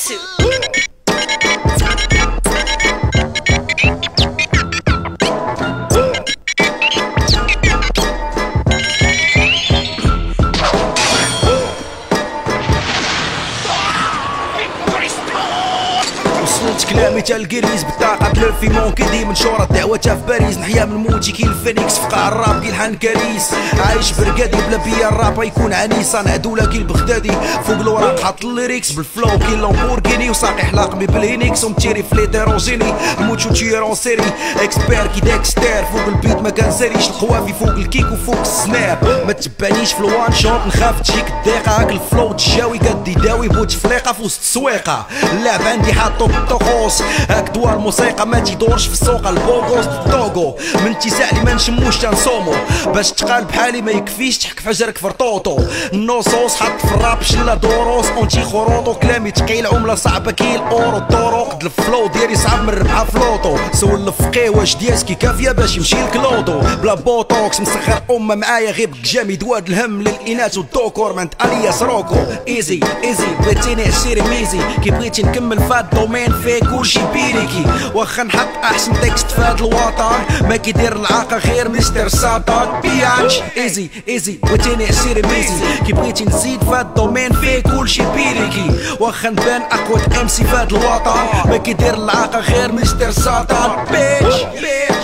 two. وصلت كلامي تا الكريز بطاقة بلو في مونكيدي منشورة دعوتها في باريس نحيا من موتي كي الفينيكس في قاع الراب كي الحان كريس عايش برقادي بلا بيا الراب يكون عنيسة نعدولا كي البغدادي فوق الوراق حاط الليريكس بالفلو كي اللامبورغيني وساقي حلاقمي بالهينيكس ومتيري في ليتيروجيني موتشو تيرون سيري اكسبير كي ديكستير فوق البيت ما كنساليش القوافي فوق الكيك وفوق السناب ما تبانيش في الوان شوت نخاف تجيك الدقيقة هاك الفلو تجاوي قدي داوي بوتفليقة في وسط السويقة اللعب عندي حاطو بالطقوس هاك دوا الموسيقى ما تيدورش في السوق البوغوس الطوغو من اتساع لي ما نشموش تنصومو باش تقال بحالي ما يكفيش تحك فجرك فرطوطو النصوص حط في الراب شلا دوروس اونتي خروطو كلامي تقيل عملة صعبة كي الاورو الطرق الفلو ديالي صعب من ربحة فلوطو سول الفقيه واش دياسكي كافية باش يمشي الكلوطو بلا بوتوكس مسخر امه معايا غير بكجامي دواد الهم للاناث والدوكور مانت الياس روكو ايزي بغيتيني عشيري ميزي كي بغيتي نكمل فهاد الدومين فيه كلشي بيريكي واخا نحط احسن تكست فهاد الوطن ما كيدير العاقه غير مستر ساطان بياتش ايزي بغيتيني عشيري ميزي كي بغيتي نزيد فهاد الدومين فيه كلشي بيريكي واخا نبان اقوى ام سي فهاد الوطن ما كيدير العاقه غير مستر ساطان بيتش